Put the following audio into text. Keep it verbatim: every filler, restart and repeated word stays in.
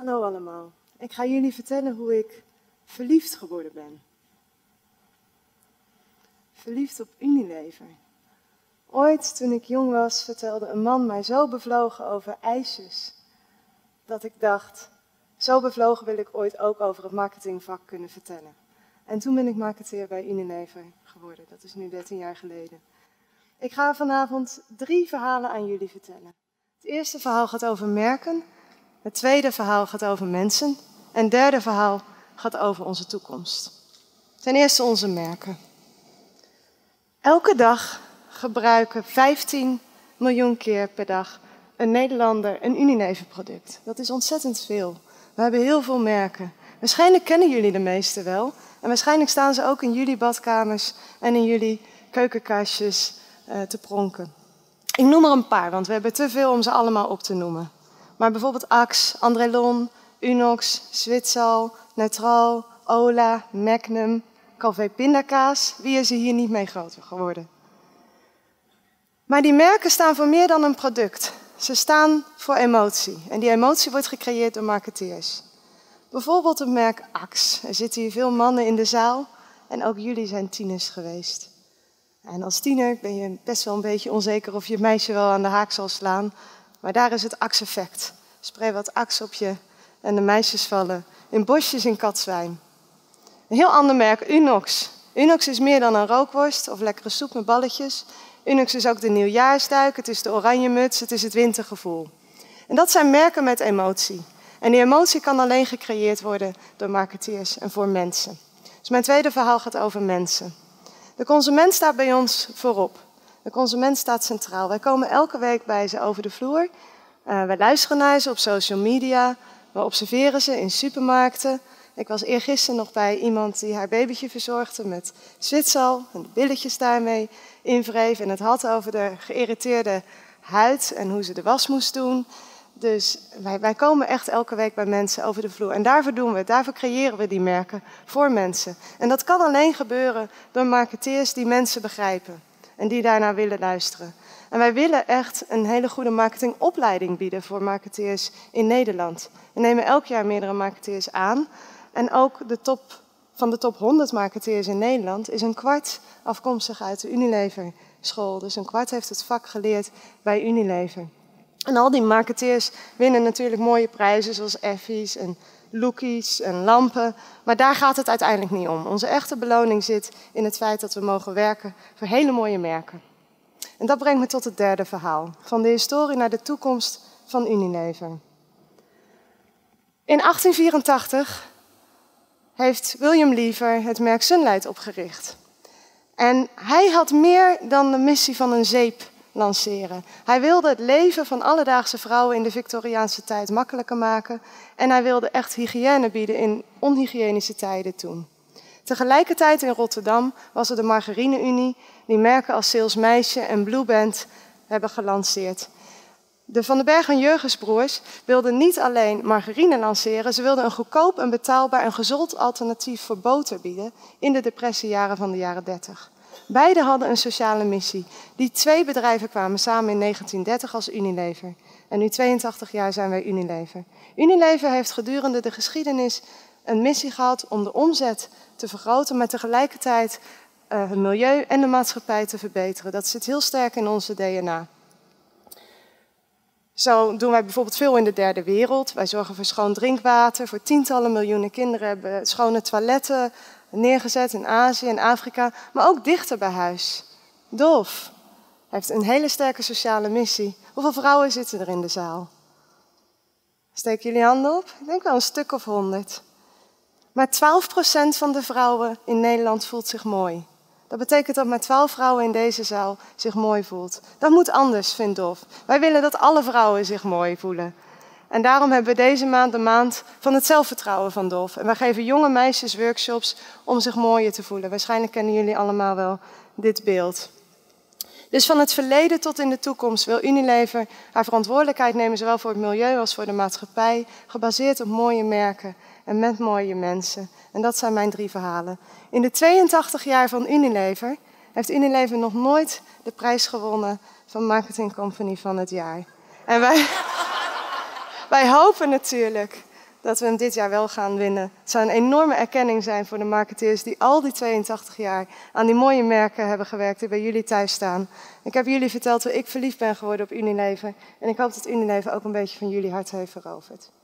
Hallo allemaal. Ik ga jullie vertellen hoe ik verliefd geworden ben. Verliefd op Unilever. Ooit, toen ik jong was, vertelde een man mij zo bevlogen over ijsjes, dat ik dacht, zo bevlogen wil ik ooit ook over het marketingvak kunnen vertellen. En toen ben ik marketeer bij Unilever geworden. Dat is nu dertien jaar geleden. Ik ga vanavond drie verhalen aan jullie vertellen. Het eerste verhaal gaat over merken. Het tweede verhaal gaat over mensen. En het derde verhaal gaat over onze toekomst. Ten eerste onze merken. Elke dag gebruiken vijftien miljoen keer per dag een Nederlander een Unilever product. Dat is ontzettend veel. We hebben heel veel merken. Waarschijnlijk kennen jullie de meeste wel. En waarschijnlijk staan ze ook in jullie badkamers en in jullie keukenkastjes uh, te pronken. Ik noem er een paar, want we hebben te veel om ze allemaal op te noemen. Maar bijvoorbeeld Axe, Andrelon, Unox, Zwitsal, Neutral, Ola, Magnum, Calvé pindakaas. Wie is er hier niet mee groter geworden? Maar die merken staan voor meer dan een product. Ze staan voor emotie. En die emotie wordt gecreëerd door marketeers. Bijvoorbeeld het merk Axe. Er zitten hier veel mannen in de zaal en ook jullie zijn tieners geweest. En als tiener ben je best wel een beetje onzeker of je het meisje wel aan de haak zal slaan. Maar daar is het Axe-effect. Spray wat Axe op je en de meisjes vallen in bosjes in Katzwijn. Een heel ander merk, Unox. Unox is meer dan een rookworst of lekkere soep met balletjes. Unox is ook de nieuwjaarsduik, het is de oranje muts, het is het wintergevoel. En dat zijn merken met emotie. En die emotie kan alleen gecreëerd worden door marketeers en voor mensen. Dus mijn tweede verhaal gaat over mensen. De consument staat bij ons voorop. De consument staat centraal. Wij komen elke week bij ze over de vloer. Uh, wij luisteren naar ze op social media. We observeren ze in supermarkten. Ik was eergisteren nog bij iemand die haar babytje verzorgde met Zwitsal en de billetjes daarmee invreef. En het had over de geïrriteerde huid en hoe ze de was moest doen. Dus wij, wij komen echt elke week bij mensen over de vloer. En daarvoor doen we het, daarvoor creëren we die merken voor mensen. En dat kan alleen gebeuren door marketeers die mensen begrijpen. En die daarnaar willen luisteren. En wij willen echt een hele goede marketingopleiding bieden voor marketeers in Nederland. We nemen elk jaar meerdere marketeers aan. En ook de top, van de top honderd marketeers in Nederland is een kwart afkomstig uit de Unilever school. Dus een kwart heeft het vak geleerd bij Unilever. En al die marketeers winnen natuurlijk mooie prijzen zoals Effies en Lookies en lampen. Maar daar gaat het uiteindelijk niet om. Onze echte beloning zit in het feit dat we mogen werken voor hele mooie merken. En dat brengt me tot het derde verhaal. Van de historie naar de toekomst van Unilever. In achttien vierentachtig heeft William Lever het merk Sunlight opgericht. En hij had meer dan de missie van een zeep lanceren. Hij wilde het leven van alledaagse vrouwen in de Victoriaanse tijd makkelijker maken. En hij wilde echt hygiëne bieden in onhygiënische tijden toen. Tegelijkertijd in Rotterdam was er de Margarine Unie, die merken als Sales Meisje en Blue Band hebben gelanceerd. De Van den Berg en Jurgensbroers wilden niet alleen margarine lanceren, ze wilden een goedkoop en betaalbaar en gezond alternatief voor boter bieden in de depressiejaren van de jaren dertig. Beiden hadden een sociale missie. Die twee bedrijven kwamen samen in negentien dertig als Unilever. En nu tweeëntachtig jaar zijn wij Unilever. Unilever heeft gedurende de geschiedenis een missie gehad om de omzet te vergroten, maar tegelijkertijd uh, het milieu en de maatschappij te verbeteren. Dat zit heel sterk in onze D N A. Zo doen wij bijvoorbeeld veel in de derde wereld. Wij zorgen voor schoon drinkwater. Voor tientallen miljoenen kinderen hebben schone toiletten neergezet in Azië en Afrika. Maar ook dichter bij huis. Dove heeft een hele sterke sociale missie. Hoeveel vrouwen zitten er in de zaal? Steek jullie handen op? Ik denk wel een stuk of honderd. Maar twaalf procent van de vrouwen in Nederland voelt zich mooi. Dat betekent dat maar twaalf vrouwen in deze zaal zich mooi voelt. Dat moet anders, vindt Dove. Wij willen dat alle vrouwen zich mooi voelen. En daarom hebben we deze maand de maand van het zelfvertrouwen van Dove. En wij geven jonge meisjes workshops om zich mooier te voelen. Waarschijnlijk kennen jullie allemaal wel dit beeld. Dus van het verleden tot in de toekomst wil Unilever haar verantwoordelijkheid nemen, zowel voor het milieu als voor de maatschappij, gebaseerd op mooie merken en met mooie mensen. En dat zijn mijn drie verhalen. In de tweeëntachtig jaar van Unilever heeft Unilever nog nooit de prijs gewonnen van Marketing Company van het jaar. En wij, wij hopen natuurlijk dat we hem dit jaar wel gaan winnen. Het zou een enorme erkenning zijn voor de marketeers die al die tweeëntachtig jaar aan die mooie merken hebben gewerkt die bij jullie thuis staan. Ik heb jullie verteld hoe ik verliefd ben geworden op Unilever. En ik hoop dat Unilever ook een beetje van jullie hart heeft veroverd.